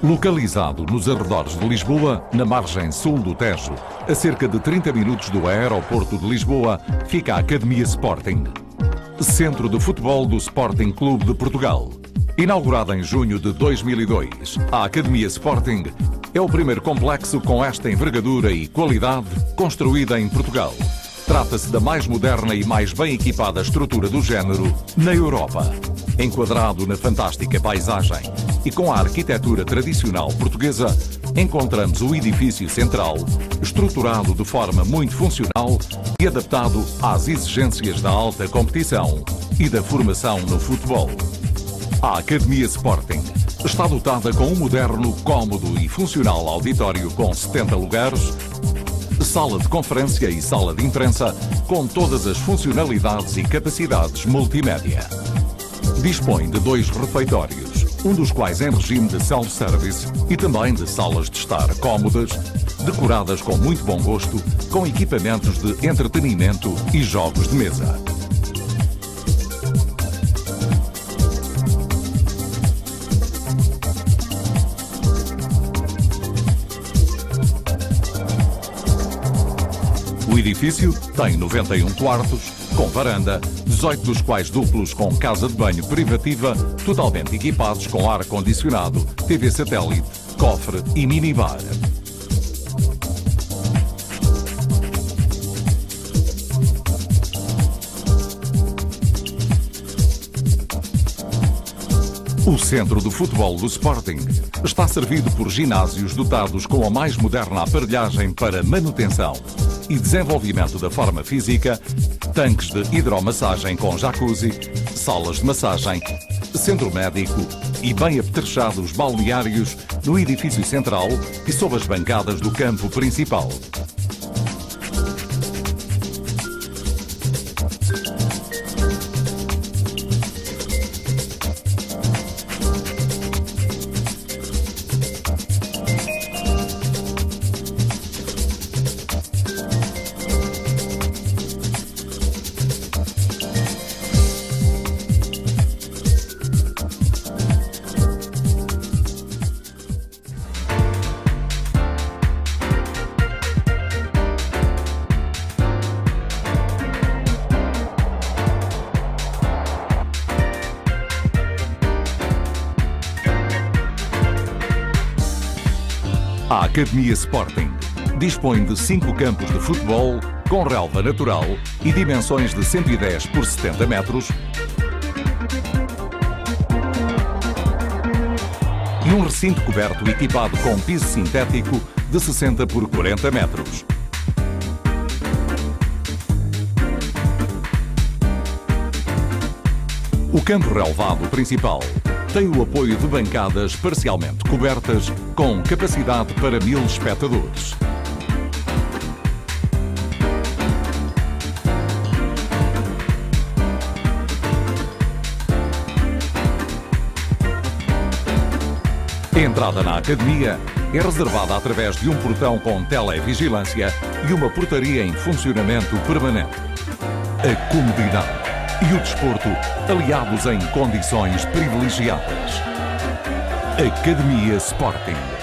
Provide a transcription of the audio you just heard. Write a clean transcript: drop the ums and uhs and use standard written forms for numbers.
Localizado nos arredores de Lisboa, na margem sul do Tejo, a cerca de 30 minutos do aeroporto de Lisboa, fica a Academia Sporting, centro de futebol do Sporting Clube de Portugal. Inaugurada em junho de 2002, a Academia Sporting é o primeiro complexo com esta envergadura e qualidade construída em Portugal. Trata-se da mais moderna e mais bem equipada estrutura do género na Europa. Enquadrado na fantástica paisagem e com a arquitetura tradicional portuguesa, encontramos o edifício central, estruturado de forma muito funcional e adaptado às exigências da alta competição e da formação no futebol. A Academia Sporting está dotada com um moderno, cómodo e funcional auditório com 70 lugares, sala de conferência e sala de imprensa com todas as funcionalidades e capacidades multimédia. Dispõe de 2 refeitórios, um dos quais em regime de self-service e também de salas de estar cómodas, decoradas com muito bom gosto, com equipamentos de entretenimento e jogos de mesa. O edifício tem 91 quartos, com varanda, 18 dos quais duplos com casa de banho privativa, totalmente equipados com ar-condicionado, TV satélite, cofre e minibar. O centro de futebol do Sporting está servido por ginásios dotados com a mais moderna aparelhagem para manutenção e desenvolvimento da forma física, tanques de hidromassagem com jacuzzi, salas de massagem, centro médico e bem apetrechados balneários no edifício central e sob as bancadas do campo principal. A Academia Sporting dispõe de 5 campos de futebol com relva natural e dimensões de 110 por 70 metros e um recinto coberto equipado com piso sintético de 60 por 40 metros. O campo relvado principal tem o apoio de bancadas parcialmente cobertas com capacidade para 1000 espectadores. A entrada na academia é reservada através de um portão com televigilância e uma portaria em funcionamento permanente. A comodidade e o desporto aliados em condições privilegiadas. Academia Sporting.